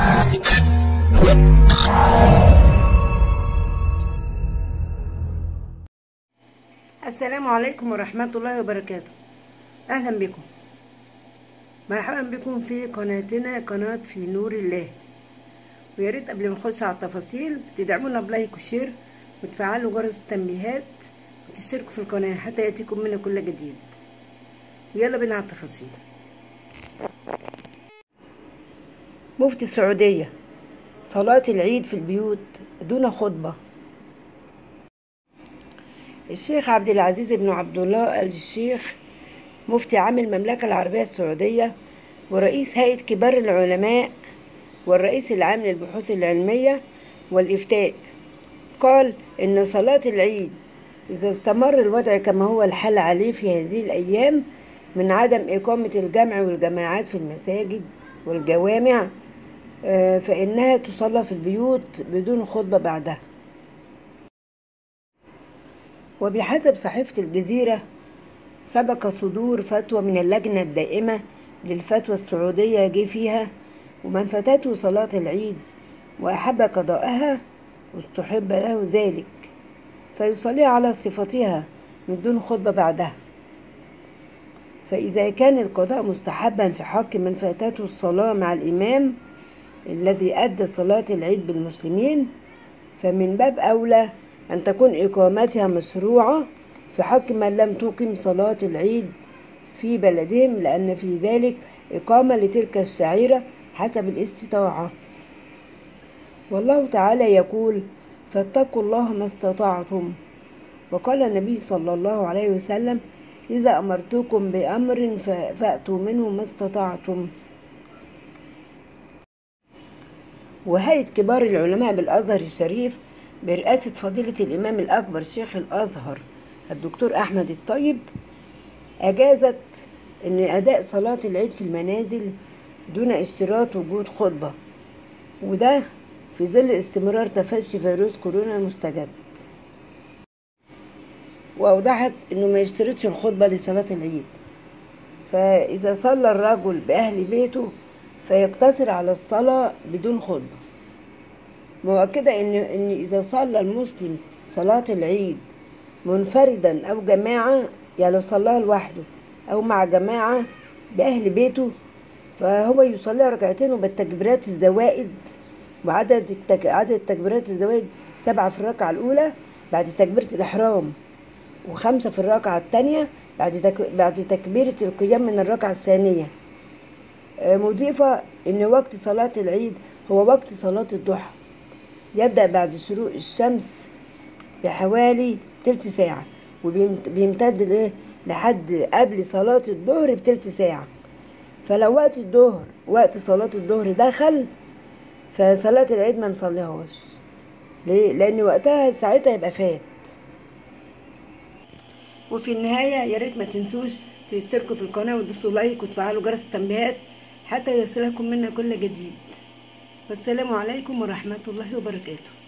السلام عليكم ورحمة الله وبركاته. أهلا بكم، مرحبا بكم في قناتنا، قناة في نور الله. ويا ريت قبل ما نخش على التفاصيل تدعمونا بلايك وشير وتفعلوا جرس التنبيهات وتشتركوا في القناة حتى يأتيكم منا كل جديد. ويلا بينا على التفاصيل. مفتي السعودية: صلاة العيد في البيوت دون خطبة. الشيخ عبد العزيز بن عبد الله آل الشيخ، مفتي عام المملكة العربية السعودية ورئيس هيئة كبار العلماء والرئيس العام للبحوث العلمية والإفتاء، قال إن صلاة العيد إذا استمر الوضع كما هو الحال عليه في هذه الأيام من عدم إقامة الجمع والجماعات في المساجد والجوامع، فإنها تصلى في البيوت بدون خطبة بعدها. وبحسب صحيفة الجزيرة، سبق صدور فتوى من اللجنة الدائمة للفتوى السعودية جه فيها: ومن فاتته صلاة العيد وأحب قضاءها واستحب له ذلك فيصلي على صفتها من دون خطبة بعدها. فإذا كان القضاء مستحبا في حق من فاتته الصلاة مع الإمام الذي أدى صلاة العيد بالمسلمين، فمن باب أولى أن تكون إقامتها مشروعة في حق من لم تقم صلاة العيد في بلدهم، لأن في ذلك إقامة لتلك الشعيرة حسب الاستطاعة. والله تعالى يقول: فاتقوا الله ما استطعتم. وقال النبي صلى الله عليه وسلم: إذا أمرتكم بأمر فأتوا منه ما استطعتم. وهيئة كبار العلماء بالأزهر الشريف برئاسة فضيلة الإمام الأكبر شيخ الأزهر الدكتور أحمد الطيب أجازت أن أداء صلاة العيد في المنازل دون اشتراط وجود خطبة، وده في ظل استمرار تفشي فيروس كورونا المستجد. وأوضحت أنه ما يشترطش الخطبة لصلاة العيد، فإذا صلى الرجل بأهل بيته فيقتصر على الصلاة بدون خطبة، مؤكدة إن إذا صلى المسلم صلاة العيد منفردا أو جماعة، يعني لو صلاها لوحده أو مع جماعة بأهل بيته، فهو يصلي ركعتين وبالتكبيرات الزوائد، وعدد تكبيرات الزوائد 7 في الركعة الأولى بعد تكبيرة الإحرام، و5 في الركعة الثانية بعد تكبيرة القيام من الركعة الثانية. مضيفة إن وقت صلاة العيد هو وقت صلاة الضحى، يبدأ بعد شروق الشمس بحوالي تلت ساعة وبيمتد لحد قبل صلاة الظهر بتلت ساعة. فلو وقت صلاة الظهر دخل فصلاة العيد ما نصليهاش. ليه؟ لأن وقتها ساعتها يبقى فات. وفي النهاية يا ريت ما تنسوش تشتركوا في القناة وتدوسوا لايك وتفعلوا جرس التنبيهات حتى يصلكم منا كل جديد. والسلام عليكم ورحمة الله وبركاته.